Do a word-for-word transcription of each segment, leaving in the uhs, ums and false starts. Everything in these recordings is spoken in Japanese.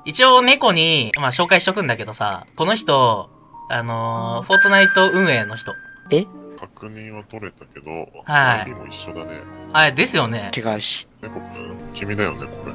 一応猫に、まあ紹介しとくんだけどさ、この人、あのー、フォートナイト運営の人。 え確認は取れたけど、 はい。 アイディー も一緒だね。 はい、ですよね。 違うし。 猫くん、君だよね、これ。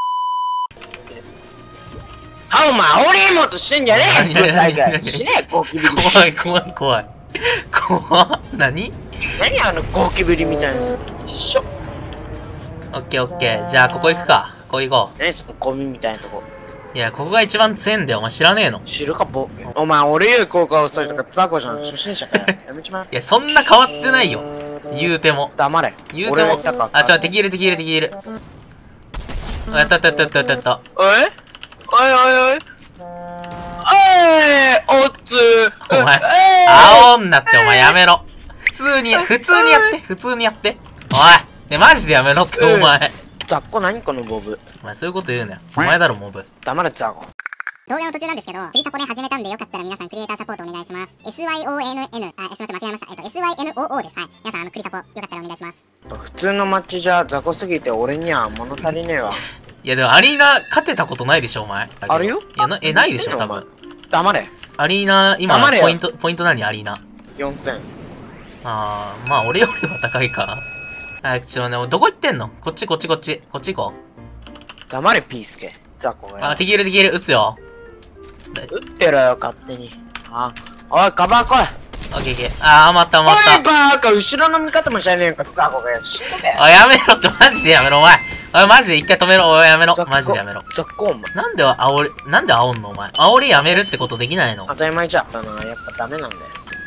あ、お前、俺もとしてんじゃねえよ、最後。しねえ、ゴキブリ。 怖い、怖い、怖い。怖っ。何何あのゴキブリみたいなやつ。一緒。 オッケーオッケー。じゃあ、ここ行くか。ここ行こ何そのゴミみたいなとこ。 う。いや、ここが一番強いんだよ。お前知らねえの。 知るか、ボケ。お前、俺より効果遅いとか、ザコじゃん。初心者かよ。やめちまえ。 いや、そんな変わってないよ。言うても。 黙れ。 言うても。あ、ちょ、敵いる、敵いる、敵いる。やったったったったったった。 おいおいおいおい。おいおつお前、煽んなって、お前やめろ。普通に、普通にやって、普通にやって。おい、ね、マジでやめろって、お前。 ザッコ何このモブ。 お前そういうこと言うなよ。お前だろ、モブ。 黙れ、ザコ。 動画の途中なんですけど、クリサポね始めたんでよかったら皆さんクリエイターサポートお願いします。エスワイオーエヌエヌ、あ、すみません、間違えました。えっと、エスワイエヌオーオー です。はい。皆さん、あの、クリサポよかったらお願いします。 普通のマッチじゃザコすぎて俺には物足りねえわ。 いや、でもアリーナ勝てたことないでしょ、お前。 あるよ。 いや、な、え、ないでしょ、多分。 黙れ。 アリーナ、今、 黙れよポイント、ポイント何アリーナ。 よんせん。 あー、まあ、俺よりは高いか。はい、ちょっとね、どこ行ってんのこっち、こっち、こっち。こっち行こう。 黙れ、ピースケ。ザコがよ。 あ、敵いる、敵いる、撃つよ。 撃ってろよ、勝手に。あ、おい、カバー来い。 オッケーオッケー。あー、余った、余った。 おい、バーカ、後ろの味方もしゃねえか、ザコがよ。死んでけ。 おい、やめろって、マジでやめろ、お前。おい、マジで一回止めろ、おい、やめろ。マジでやめろ。 ザコ、お前。 なんで煽り、なんで煽んの、お前。煽りやめるってことできないの当たり前じゃん。あの、やっぱダメなんだよ。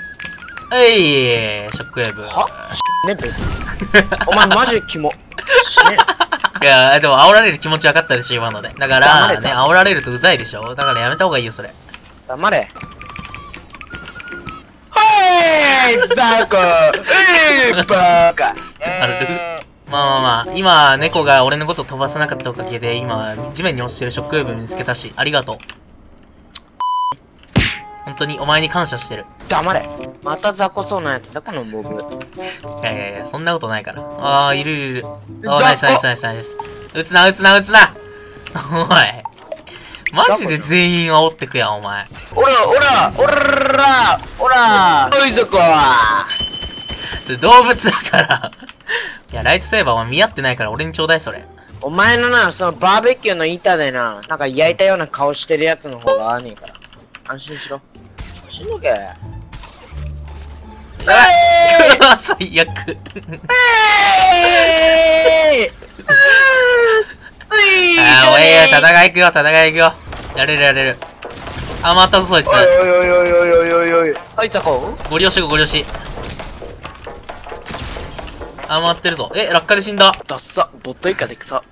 えい、ショックウェーブ。 はね、別に。お前マジでキモ。死ね。 いや、でも煽られる気持ち分かったでしょ、今ので。だから、ね、 黙れちゃ煽られるとうざいでしょ。だからやめた方がいいよ、それ。 黙れ。はい、ザコ。えー、バーカ。 あるまあまあまあ、今、猫が俺のこと飛ばさなかったおかげで、今、地面に落ちてるショックウェーブ見つけたし、ありがとう。本当にお前に感謝してる。 黙れ。またザコそうなやつだ、このモブ。 いやいやいや、そんなことないから。ああ、いるいるいる。ああ、ナイスナイスナイスナイス。撃つな、撃つな、撃つなおい。マジで全員煽ってくやん、お前。 おら、おら、おら、おら、おいぞこは。 動物だから。いや、ライトセーバーは見合ってないから俺にちょうだい、それ。 お前のな、そのバーベキューの板でな、なんか焼いたような顔してるやつの方が合わねえから。安心しろ。死ぬけ。 やばい最悪。 えーあー、おいよ、戦い行くよ、戦い行くよ。やれるやれる。あ、またぞ、そいつ。 おいおいおいおいおいおいおい。あいつはこうゴリ押しご、ゴリ押し。あ、回ってるぞ。え、落下で死んだ。 ダッサ、ボット以下でくさ。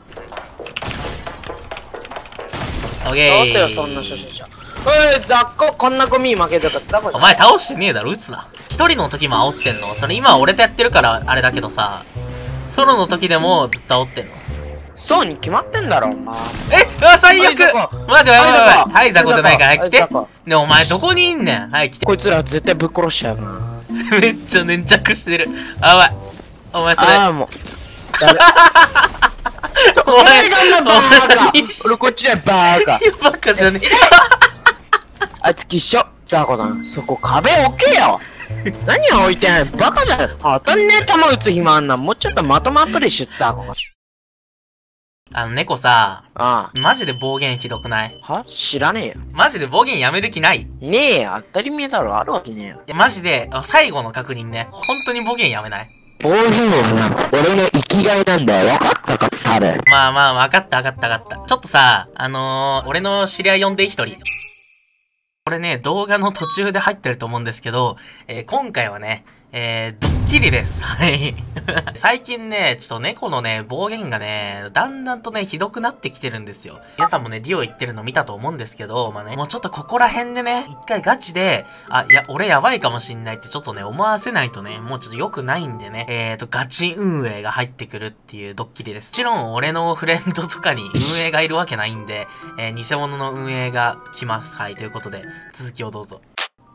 オッケー。 どうせよ、そんな初心者。おい、ザッコ、こんなゴミ負けたかったこお前倒してねえだろ、撃つな。一人の時も煽ってんの。それ今は俺とやってるからあれだけどさ、ソロの時でもずっと煽ってんの。 そうに決まってんだろ、お前。 え、うわ、最悪。待って待って待って。はい、ザコじゃないから、はい、来て。 はい、ザコね、お前どこにいんねん。はい、来て。 こいつら絶対ぶっ殺しちゃうな。 めっちゃ粘着してる。あ、お前。お前それ。 ああ、もう。ダメ。お前がんなバーカ。俺こっちでバーカ。 バカじゃねえ。 あいつきっしょ。ザコだ。そこ壁置けよ。何置いてんのバカじゃん。当たんねえ球打つ暇あんな。もうちょっとまとまっぷりしゅっザコが。 あの、猫さ、 あマジで暴言ひどくない？ あ。は知らねえよ。 マジで暴言やめる気ない？ ねえよ。当たり前だろ。あるわけねえよ。 いや、マジで、最後の確認ね。本当に暴言やめない？ 暴言はな、俺の生きがいなんだよ。わかったか、サル。 まあまあ、わかったわかったわかった。ちょっとさ、あのー、俺の知り合い呼んで一人。これね、動画の途中で入ってると思うんですけど、えー、今回はね、えー、ドッキリです。はい。最近ね、ちょっと猫のね、暴言がね、だんだんとね、ひどくなってきてるんですよ。皆さんもね、ディオ言ってるの見たと思うんですけど、まあね、もうちょっとここら辺でね、一回ガチで、あ、いや、俺やばいかもしんないってちょっとね、思わせないとね、もうちょっと良くないんでね、えーと、ガチ運営が入ってくるっていうドッキリです。もちろん、俺のフレンドとかに運営がいるわけないんで、えー、偽物の運営が来ます。はい、ということで、続きをどうぞ。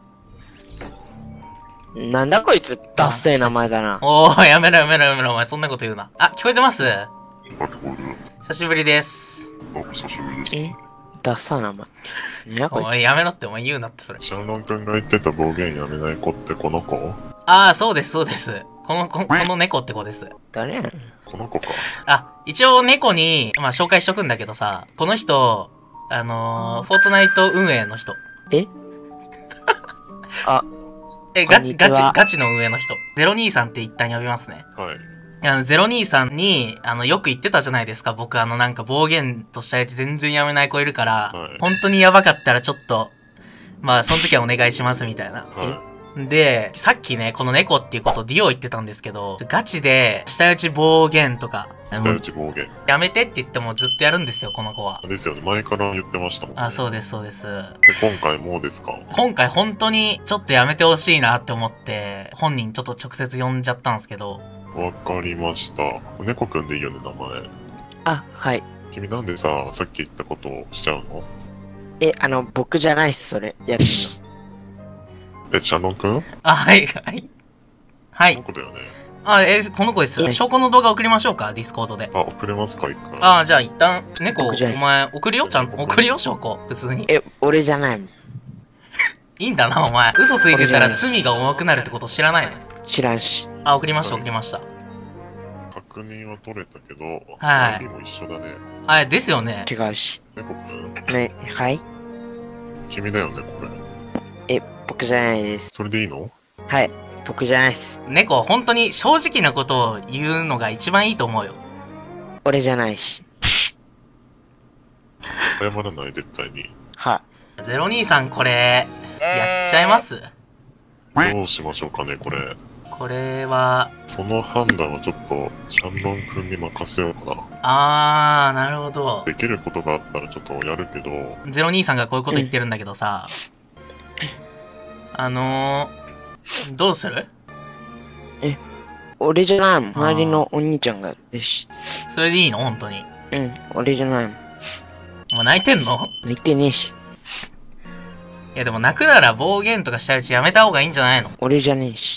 なんだこいつ、ダッセー名前だな。 おー、やめろやめろやめろ、お前そんなこと言うな。あ、聞こえてます？ あ、聞こえる。 久しぶりです。 あ、久しぶりです。 えダッサな、お前。ねやこいつ。 おい、やめろって、お前言うなって、それ。 シャンロン君が言ってた暴言やめない子ってこの子？ ああ、そうです、そうです。この、ここの猫って子です。 誰やねん。 この子か。 あ、一応猫に、まあ紹介しとくんだけどさ、この人、あのー、フォートナイト運営の人。 えあ、 え、ガチ、 こんにちはガチ、ガチの運営の人。ゼロにさんって一旦呼びますね。 はい。 あの、ゼロにさんに、あの、よく言ってたじゃないですか。僕、あの、なんか暴言としたやつ全然やめない子いるから、 はい本当にやばかったらちょっと、まあ、その時はお願いしますみたいな。 はで、さっきね、この猫っていうことをディオ言ってたんですけど、ガチで、舌打ち暴言とか、あい。 の下打ち暴言。 やめてって言ってもずっとやるんですよ、この子は。 ですよね。前から言ってましたもんね。 あ、そうです、そうです。 で、今回もうですか？ 今回本当にちょっとやめてほしいなって思って、本人ちょっと直接呼んじゃったんですけど、 わかりました。猫くんでいいよね、名前。 あ、はい。 君なんでさ、さっき言ったことをしちゃうの？ え、あの、僕じゃないっす、それ。やるえ、シャンロンくん？ あ、はい、はい。はいこの。子だよね。 あ、え、この子です。 え証拠の動画送りましょうか、ディスコードで。 あ、送れますか、一回。 あ、じゃあ一旦、猫、 僕じゃないお前、送るよちゃんと。送るよ証拠。普通に。 え、俺じゃないもん。 いいんだな、お前。嘘ついてたら俺じゃない罪が重くなるってこと知らないの？ 知らんし。 あ、送りました、送りました。 確認は取れたけど、 はいアイディー も一緒だね。 はい、ですよね。 違うし。 猫くん？ ね、はい。 君だよね、これ。 え、僕じゃないです。 それでいいの？ はい。僕じゃないっす。 猫、本当に正直なことを言うのが一番いいと思うよ。 俺じゃないし。 謝らない、絶対に。 はゼロにさんこれ、やっちゃいます？ どうしましょうかね、これ。 これは、 その判断はちょっと、シャンロン君に任せようかな。 あー、なるほど。 できることがあったらちょっとやるけど、 ゼロにさんがこういうこと言ってるんだけどさ、あのー、どうする？ い。俺じゃないもん。周りのお兄ちゃんがやってし。 それでいいの本当に。 うん、俺じゃないもん。 お前泣いてんの？ 寝てねえし。 いやでも泣くなら暴言とかしたうちやめた方がいいんじゃないの？ 俺じゃねえし。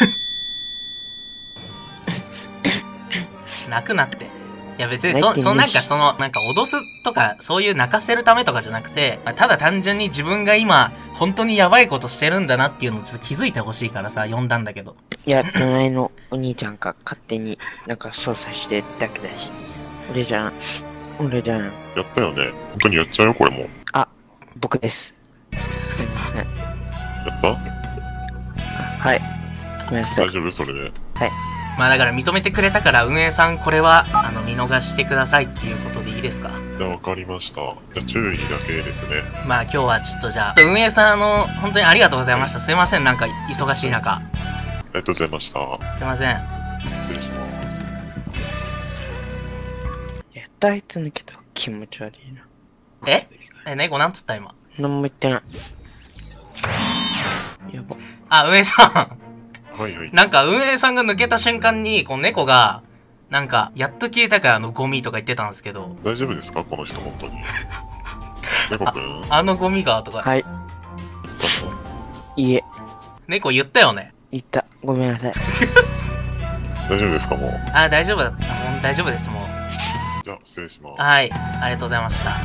泣くなって。いや別にそ、 泣いてねえしそのなんかその、なんか脅すとか、そういう泣かせるためとかじゃなくて、ただ単純に自分が今、本当にやばいことしてるんだなっていうのをちょっと気づいてほしいからさ、呼んだんだけど。 いや、隣のお兄ちゃんが勝手になんか操作してるだけだし。俺じゃん。俺じゃん。 やったよね。本当にやっちゃうよ、これも。 僕です。すいません。 やったはい。ごめんなさい大。丈夫それで。 まあだから認めてくれたから運営さんこれは、あの、見逃してくださいっていうことでいいですか？ じゃあわかりました。じゃあ注意だけですね。 まあ今日はちょっとじゃあ、運営さんあの、本当にありがとうございました。すいません、なんか忙しい中。 ありがとうございました。 すいません。 失礼します。 やったあいつ抜けた。気持ち悪いな。 ええ、猫なんつった今。 何も言ってない。やば。 あ、運営さん。 はいはい。 なんか運営さんが抜けた瞬間に、この猫が、なんか、やっと消えたかあのゴミとか言ってたんですけど、 大丈夫ですかこの人、本当に。猫くん？ あのゴミがとか、 はい。 言ったの？ いいえ。 猫言ったよね。 言った。ごめんなさい。 大丈夫ですかもう。 あ、大丈夫だ。もう大丈夫です、もう。 じゃあ、失礼します。 はい。ありがとうございました。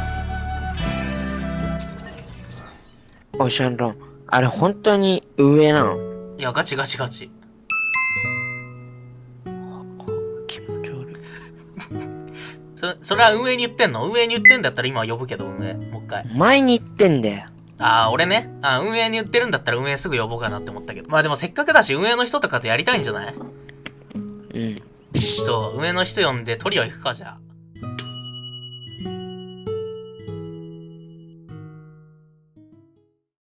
おい、シャンロン。あれ本当に運営なの？ いや、ガチガチガチ。 気持ち悪い。 そ、それは運営に言ってんの？運営に言ってんだったら今は呼ぶけど、運営。もう一回。 前に言ってんだよ。 あー、俺ね。あ、運営に言ってるんだったら運営すぐ呼ぼうかなって思ったけど。まあでもせっかくだし、運営の人とかとやりたいんじゃない？ うん。 ちょっと、運営の人呼んでトリオ行くか、じゃあ。